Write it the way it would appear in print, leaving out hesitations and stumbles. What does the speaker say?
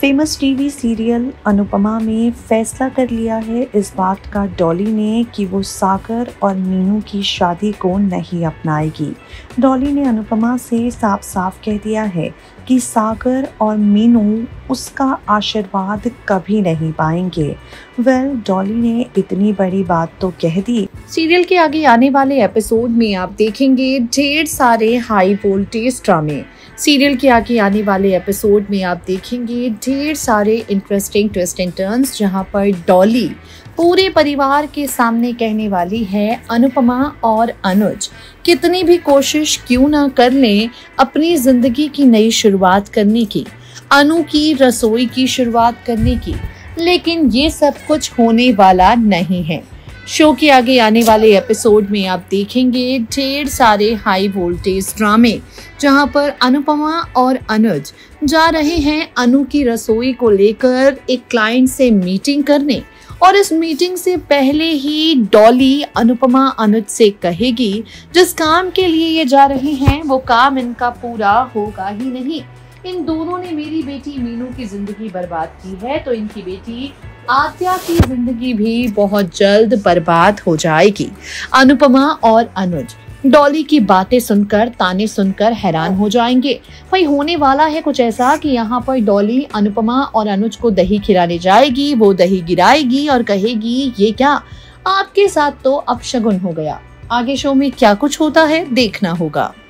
Famous TV serial Anupama में फैसला कर लिया है इस बात का डॉली ने कि वो सागर और मीनू की शादी को नहीं अपनाएगी। डॉली ने अनुपमा से साफ साफ कह दिया है कि सागर और मीनू उसका आशीर्वाद कभी नहीं पाएंगे। डॉली ने इतनी बड़ी बात तो कह दी। सीरियल के आगे आने वाले एपिसोड में आप देखेंगे ढेर सारे हाई वोल्टेज ड्रामे। सीरियल के आगे आने वाले एपिसोड में आप देखेंगे ढेर सारे इंटरेस्टिंग ट्विस्ट एंड टर्न्स, जहां पर डॉली पूरे परिवार के सामने कहने वाली है अनुपमा और अनुज कितनी भी कोशिश क्यों ना कर लें अपनी जिंदगी की नई शुरुआत करने की, अनु की रसोई की शुरुआत करने की, लेकिन ये सब कुछ होने वाला नहीं है। शो के आगे आने वाले एपिसोड में आप देखेंगे ढेर सारे हाई वोल्टेज ड्रामे, जहां पर अनुपमा और अनुज जा रहे हैं अनु की रसोई को लेकर एक क्लाइंट से मीटिंग करने, और इस मीटिंग से पहले ही डॉली अनुपमा अनुज से कहेगी जिस काम के लिए ये जा रहे हैं वो काम इनका पूरा होगा ही नहीं। इन दोनों ने मेरी बेटी मीनू की जिंदगी बर्बाद की है, तो इनकी बेटी आद्या की जिंदगी भी बहुत जल्द बर्बाद हो जाएगी। अनुपमा और अनुज डॉली की बातें सुनकर, ताने सुनकर हैरान हो जाएंगे। भाई होने वाला है कुछ ऐसा कि यहाँ पर डॉली अनुपमा और अनुज को दही खिलाने जाएगी, वो दही गिराएगी और कहेगी ये क्या, आपके साथ तो अपशगुन हो गया। आगे शो में क्या कुछ होता है देखना होगा।